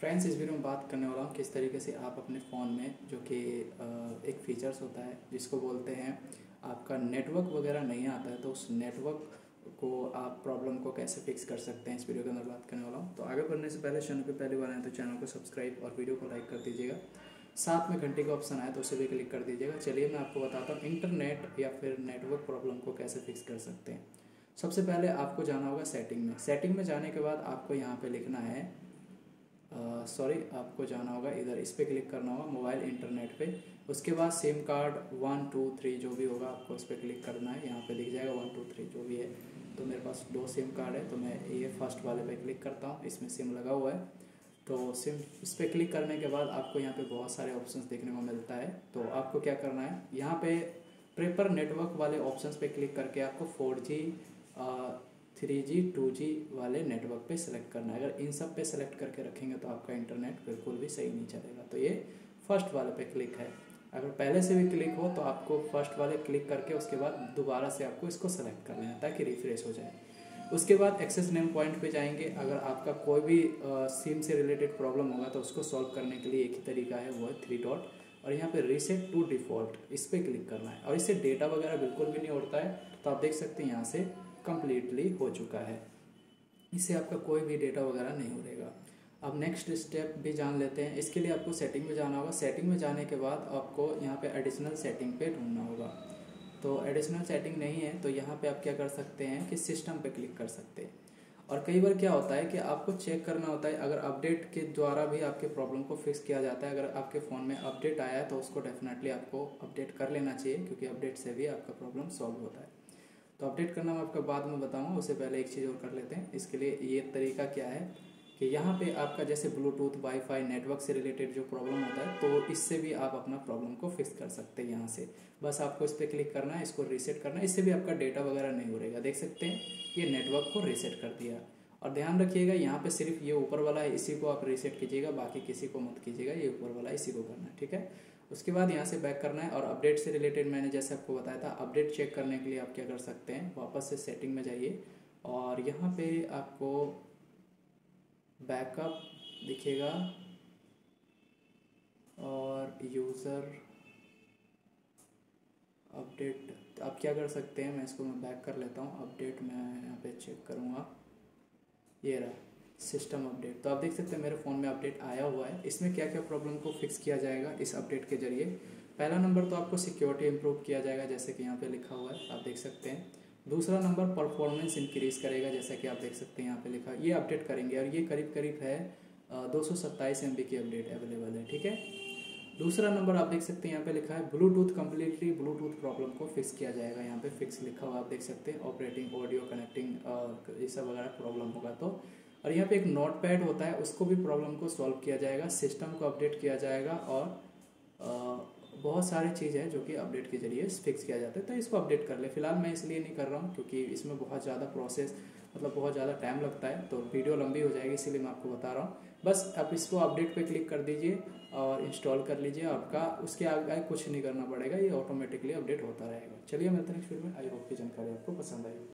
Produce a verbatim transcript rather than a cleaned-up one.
Friends, इस video में बात करने वाला हूँ किस तरीके से आप अपने फ़ोन में जो कि एक फ़ीचर्स होता है जिसको बोलते हैं आपका नेटवर्क वगैरह नहीं आता है, तो उस नेटवर्क को आप प्रॉब्लम को कैसे फिक्स कर सकते हैं, इस वीडियो के अंदर बात करने वाला हूँ। तो आगे बढ़ने से पहले चैनल पे पहली बार आए तो चैनल को सब्सक्राइब और वीडियो को लाइक कर दीजिएगा। साथ में घंटे का ऑप्शन आए तो उसे भी क्लिक कर दीजिएगा। चलिए मैं आपको बताता हूँ इंटरनेट या फिर नेटवर्क प्रॉब्लम को कैसे फिक्स कर सकते हैं। सबसे पहले आपको जाना होगा सेटिंग में। सेटिंग में जाने के बाद आपको यहाँ पे लिखना है सॉरी uh, आपको जाना होगा इधर, इस पर क्लिक करना होगा मोबाइल इंटरनेट पे। उसके बाद sim card one two three जो भी होगा आपको उस पर क्लिक करना है। यहाँ पे दिख जाएगा वन टू थ्री जो भी है। तो मेरे पास दो सिम कार्ड है तो मैं ये फर्स्ट वाले पे क्लिक करता हूँ, इसमें सिम लगा हुआ है। तो सिम इस पर क्लिक करने के बाद आपको यहाँ पे बहुत सारे ऑप्शंस देखने को मिलता है। तो आपको क्या करना है, यहाँ पे प्रेफर नेटवर्क वाले ऑप्शंस पे क्लिक करके आपको four G three G two G वाले नेटवर्क पे सेलेक्ट करना है। अगर इन सब पे सेलेक्ट करके रखेंगे तो आपका इंटरनेट बिल्कुल भी सही नहीं चलेगा। तो ये फर्स्ट वाले पे क्लिक है। अगर पहले से भी क्लिक हो तो आपको फर्स्ट वाले क्लिक करके उसके बाद दोबारा से आपको इसको सेलेक्ट कर लेना है ताकि रिफ्रेश हो जाए। उसके बाद एक्सेस नेम पॉइंट पे जाएंगे। अगर आपका कोई भी सिम से रिलेटेड प्रॉब्लम होगा तो उसको सॉल्व करने के लिए एक ही तरीका है, वो है थ्री डॉट और यहाँ पे रीसेट टू डिफ़ॉल्ट, इस पर क्लिक करना है। और इससे डेटा वगैरह बिल्कुल भी नहीं उड़ता है। तो आप देख सकते हैं यहाँ से कंप्लीटली हो चुका है, इससे आपका कोई भी डेटा वगैरह नहीं उड़ेगा। अब नेक्स्ट स्टेप भी जान लेते हैं। इसके लिए आपको सेटिंग में जाना होगा। सेटिंग में जाने के बाद आपको यहाँ पे एडिशनल सेटिंग पे ढूंढना होगा। तो एडिशनल सेटिंग नहीं है तो यहाँ पे आप क्या कर सकते हैं कि सिस्टम पे क्लिक कर सकते हैं। और कई बार क्या होता है कि आपको चेक करना होता है, अगर अपडेट के द्वारा भी आपके प्रॉब्लम को फिक्स किया जाता है। अगर आपके फ़ोन में अपडेट आया है तो उसको डेफिनेटली आपको अपडेट कर लेना चाहिए, क्योंकि अपडेट से भी आपका प्रॉब्लम सॉल्व होता है। तो अपडेट करना मैं आपको बाद में बताऊंगा, उससे पहले एक चीज़ और कर लेते हैं। इसके लिए ये तरीका क्या है कि यहाँ पे आपका जैसे ब्लूटूथ वाईफाई नेटवर्क से रिलेटेड जो प्रॉब्लम होता है तो इससे भी आप अपना प्रॉब्लम को फिक्स कर सकते हैं। यहाँ से बस आपको इस पर क्लिक करना है, इसको रीसेट करना है। इससे भी आपका डेटा वगैरह नहीं उड़ेगा। देख सकते हैं ये नेटवर्क को रीसेट कर दिया। और ध्यान रखिएगा यहाँ पे सिर्फ ये ऊपर वाला है, इसी को आप रीसेट कीजिएगा, बाकी किसी को मत कीजिएगा। ये ऊपर वाला इसी को करना है, ठीक है। उसके बाद यहाँ से बैक करना है और अपडेट से रिलेटेड मैंने जैसे आपको बताया था, अपडेट चेक करने के लिए आप क्या कर सकते हैं, वापस से सेटिंग में जाइए और यहाँ पे आपको बैकअप दिखेगा और यूज़र अपडेट। आप क्या कर सकते हैं, मैं इसको मैं बैक कर लेता हूँ। अपडेट मैं यहाँ पे चेक करूँगा, ये रहा सिस्टम अपडेट। तो आप देख सकते हैं मेरे फ़ोन में अपडेट आया हुआ है। इसमें क्या क्या प्रॉब्लम को फिक्स किया जाएगा इस अपडेट के जरिए। पहला नंबर तो आपको सिक्योरिटी इंप्रूव किया जाएगा, जैसे कि यहाँ पे लिखा हुआ है, आप देख सकते हैं। दूसरा नंबर परफॉर्मेंस इंक्रीज़ करेगा, जैसा कि आप देख सकते हैं यहाँ पे लिखा, ये अपडेट करेंगे और ये करीब करीब है दो सौ सत्ताईस एम बी की अपडेट अवेलेबल है, ठीक है। दूसरा नंबर आप देख सकते हैं यहाँ पे लिखा है ब्लूटूथ कम्प्लीटली ब्लूटूथ प्रॉब्लम को फिक्स किया जाएगा। यहाँ पे फिक्स लिखा हुआ आप देख सकते हैं, ऑपरेटिंग ऑडियो कनेक्टिंग ये सब वगैरह प्रॉब्लम होगा तो। और यहाँ पे एक नोट पैड होता है, उसको भी प्रॉब्लम को सॉल्व किया जाएगा, सिस्टम को अपडेट किया जाएगा और आ, बहुत सारी चीज़ है जो कि अपडेट के जरिए फिक्स किया जाता है। तो इसको अपडेट कर ले। फिलहाल मैं इसलिए नहीं कर रहा हूँ क्योंकि इसमें बहुत ज़्यादा प्रोसेस मतलब बहुत ज़्यादा टाइम लगता है, तो वीडियो लंबी हो जाएगी, इसीलिए मैं आपको बता रहा हूँ। बस आप इसको अपडेट पे क्लिक कर दीजिए और इंस्टॉल कर लीजिए आपका। उसके आगे कुछ नहीं करना पड़ेगा, ये ऑटोमेटिकली अपडेट होता रहेगा। चलिए मिलते हैं नेक्स्ट वीडियो में। आई होप की जानकारी आपको पसंद आई।